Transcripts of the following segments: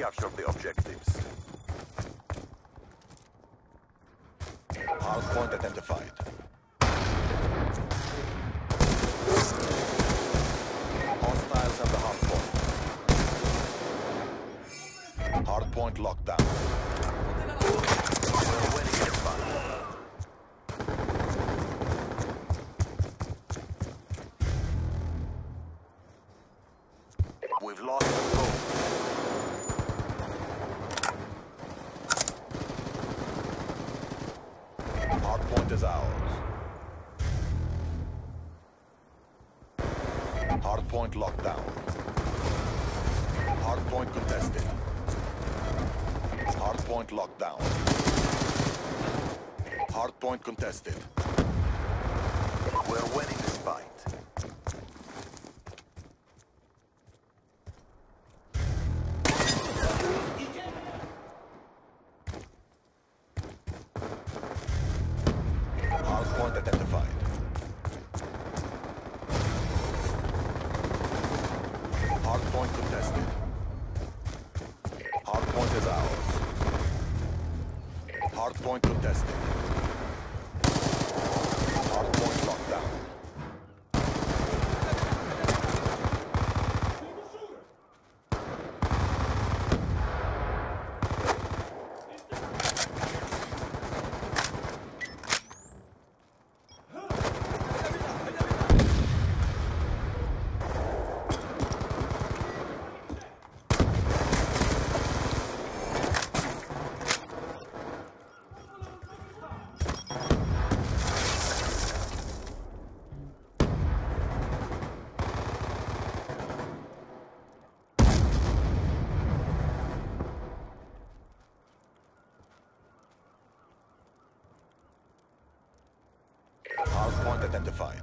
captured the objectives. Hardpoint identified. Hostiles have the hardpoint. Hardpoint locked down. We're winning this fight. We've lost the goal. Hardpoint is ours. Hardpoint locked down. Hardpoint contested. Hardpoint locked down. Hardpoint contested. We're winning this fight. Hardpoint identified. Hardpoint contested. Hardpoint is ours. Hardpoint contested. Hardpoint locked down. Hardpoint identified.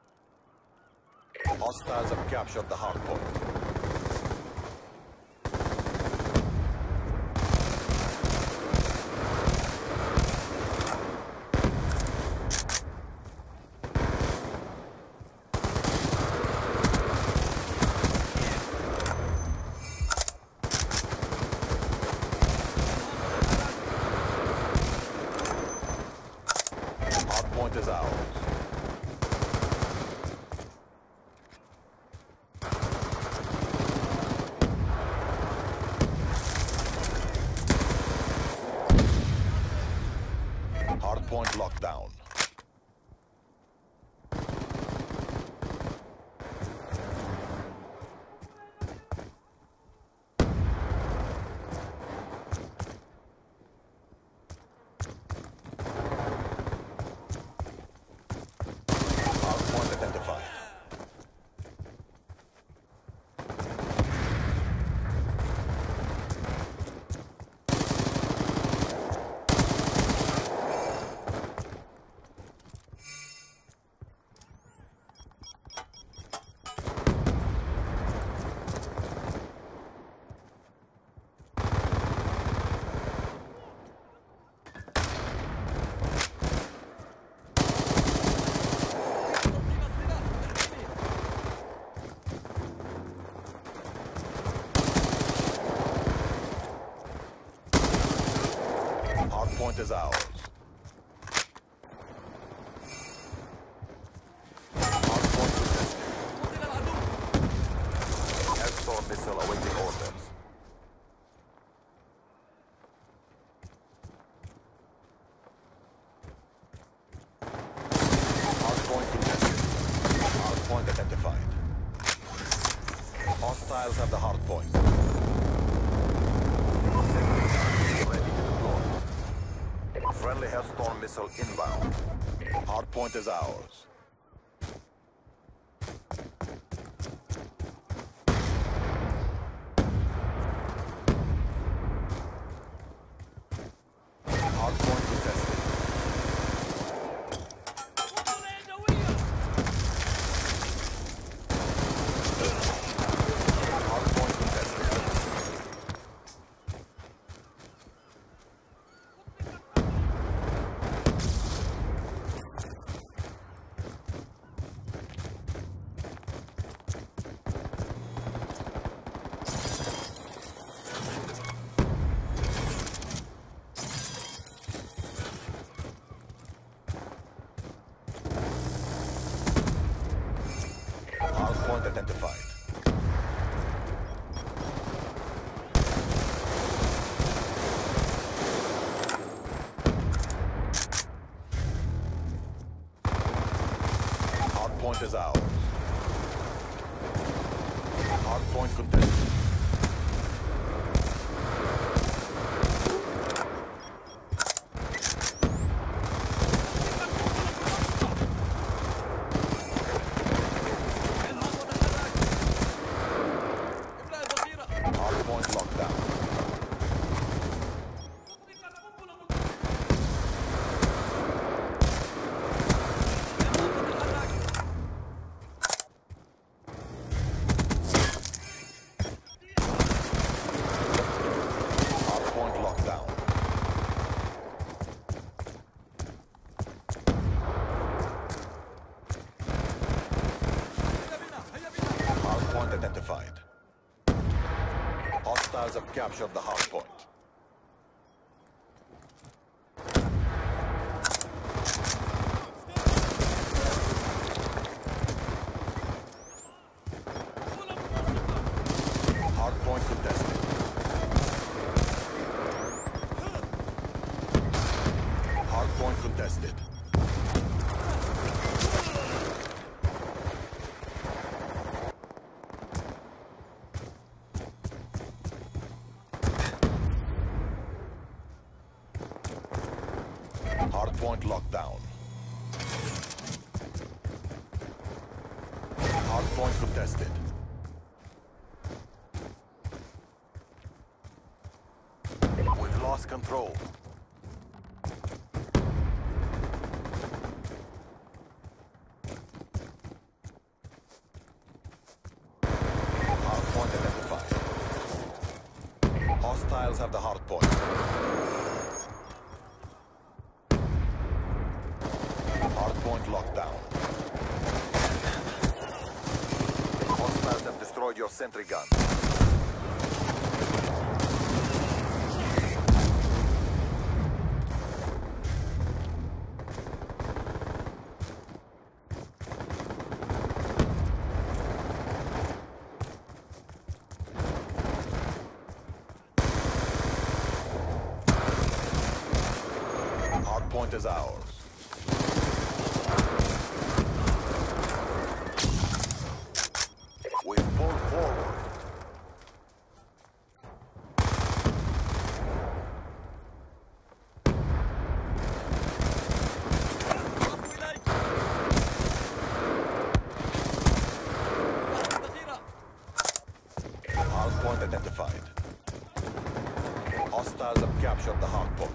Hostiles have captured the hardpoint. Hardpoint is ours. Hardpoint locked down. Hardpoint identified. Hardpoint is ours. Hardpoint contested. Hellstorm missile awaiting orders. Hardpoint contested. Hardpoint identified. Hostiles have the hardpoint. Friendly Hellstorm missile inbound. Hardpoint is ours. Hardpoint contested. Hardpoint contested. identified. Hardpoint is ours. Hardpoint contested. Hardpoint locked down. Hardpoint locked down. Hardpoint identified. Hostiles have captured the hardpoint. Hardpoint contested. Hardpoint contested. Hardpoint locked down. Hardpoint contested. We've lost control. Hardpoint identified. Hostiles have the hardpoint. Hardpoint locked down. Hostiles have destroyed your sentry gun. Hardpoint is ours. We've pulled forward. Hardpoint identified. Hostiles have captured the hardpoint.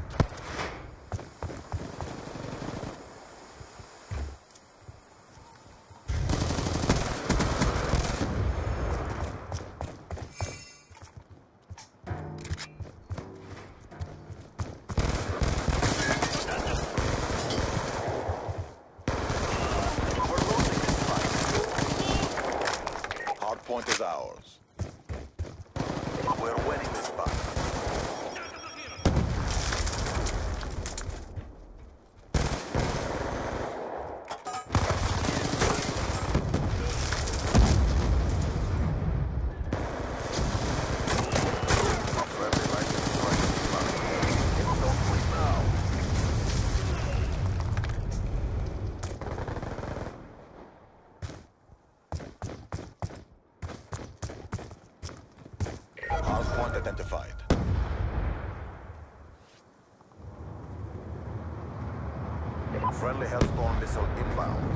Hardpoint is ours. We're winning this fight. Hardpoint identified. Friendly Hellstorm missile inbound.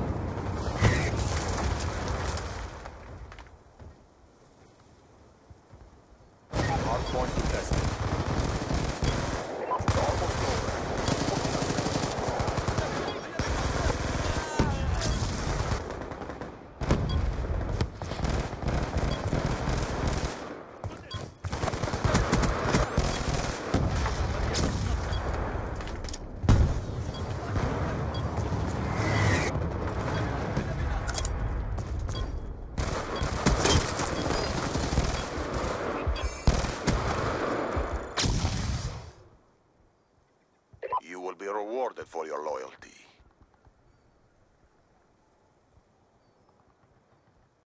Hardpoint contested. Almost over. You will be rewarded for your loyalty.